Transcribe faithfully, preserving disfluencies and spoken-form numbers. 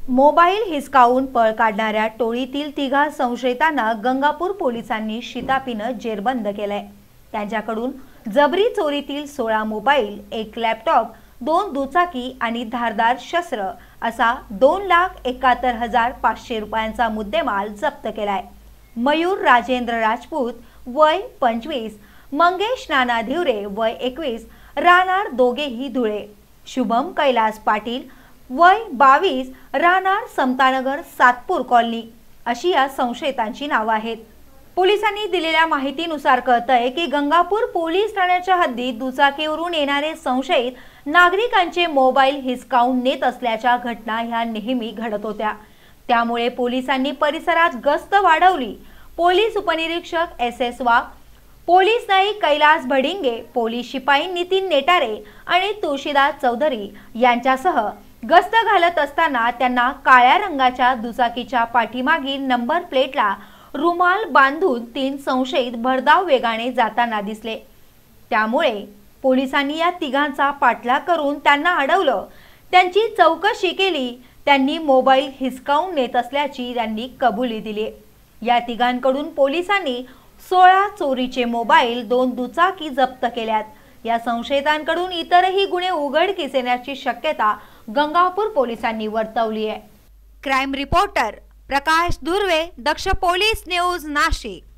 Mobile हिसकावून पळ काढणाऱ्या टोळीतील तिघा संशयितांना गंगापूर पोलिसांनी शिताफीनं जेरबंद केलंय। त्यांच्याकडून जबरी चोरीतील सोळा मोबाईल, एक लॅपटॉप, दोन दुचाकी आणि धारदार शस्त्र असा दोन लाख एकाहत्तर हजार पाचशे रुपयांचा मुद्देमाल जप्त केलाय। मयूर राजेंद्र राजपूत वय पंचवीस, मंगेश नाना धिवरे वय एकवीस, राहणार दोघेही धुळे, शुभम कैलास पाटील वय बावीस, राहणार समतानगर सातपूर कॉलनी अशी या संशयितांची नावे आहेत। पोलिसांनी दिलेल्या माहितीनुसार कळतंय की गंगापूर पोलीस ठाण्याच्या हद्दीत दुचाकीवरून येणारे संशयित नागरिकांचे मोबाईल हिसकावून नेत असल्याच्या घटना ह्या नेहमी घडत होत्या। त्यामुळे पोलिसांनी परिसरात गस्त वाढवली। पोलीस उपनिरीक्षक एस एस वाघ, पोलीस नाईक कैलास भडिंगे, पोलीस शिपाई नितीन नेटारे आणि तुळशीदास चौधरी यांच्यासह गस्त घालत असताना त्यांना काळ्या रंगाच्या दुचाकीच्या पाठीमागील नंबर प्लेटला रुमाल बांधून तीन संशयित भरधाव वेगाने जाताना दिसले। त्यामुळे पोलिसांनी या तिघांचा पाठलाग करून त्यांना अडवलं। त्यांची चौकशी केली। त्यांनी मोबाईल हिसकावून नेत असल्याची त्यांनी कबुली दिली। या तिघांकडून पोलिसांनी सोळा चोरीचे मोबाईल, दोन दुचाकी जप्त केल्यात। या संशयितांकडून इतरही गुन्हे उघडकीस येण्याची शक्यता गंगापूर पोलिसांनी वर्तवली आहे। Crime reporter Prakash Durve, Daksh police news, Nashik.